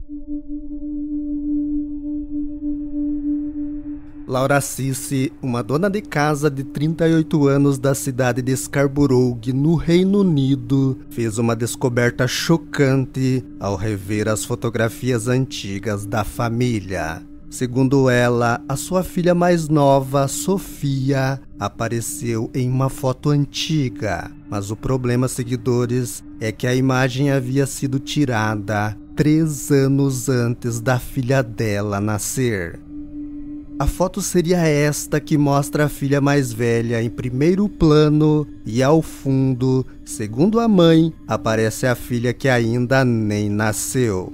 Laura Cisse, uma dona de casa de 38 anos da cidade de Scarborough, no Reino Unido, fez uma descoberta chocante ao rever as fotografias antigas da família. Segundo ela, a sua filha mais nova, Sofia, apareceu em uma foto antiga. Mas o problema, seguidores, é que a imagem havia sido tirada 3 anos antes da filha dela nascer. A foto seria esta, que mostra a filha mais velha em primeiro plano e ao fundo, segundo a mãe, aparece a filha que ainda nem nasceu.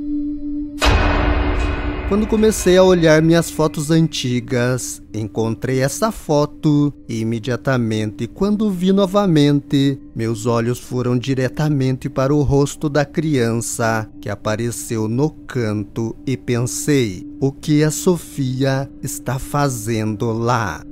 Quando comecei a olhar minhas fotos antigas, encontrei essa foto e imediatamente, quando vi novamente, meus olhos foram diretamente para o rosto da criança que apareceu no canto e pensei: o que a Sofia está fazendo lá?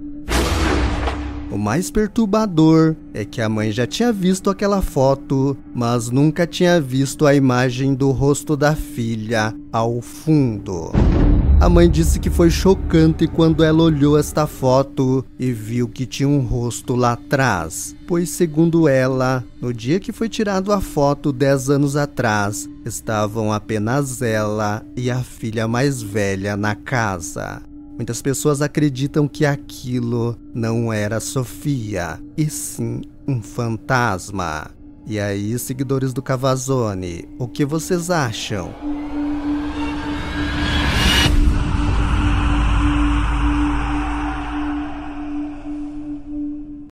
O mais perturbador é que a mãe já tinha visto aquela foto, mas nunca tinha visto a imagem do rosto da filha ao fundo. A mãe disse que foi chocante quando ela olhou esta foto e viu que tinha um rosto lá atrás, pois, segundo ela, no dia que foi tirada a foto 10 anos atrás, estavam apenas ela e a filha mais velha na casa. Muitas pessoas acreditam que aquilo não era Sofia, e sim um fantasma. E aí, seguidores do Cavazone, o que vocês acham?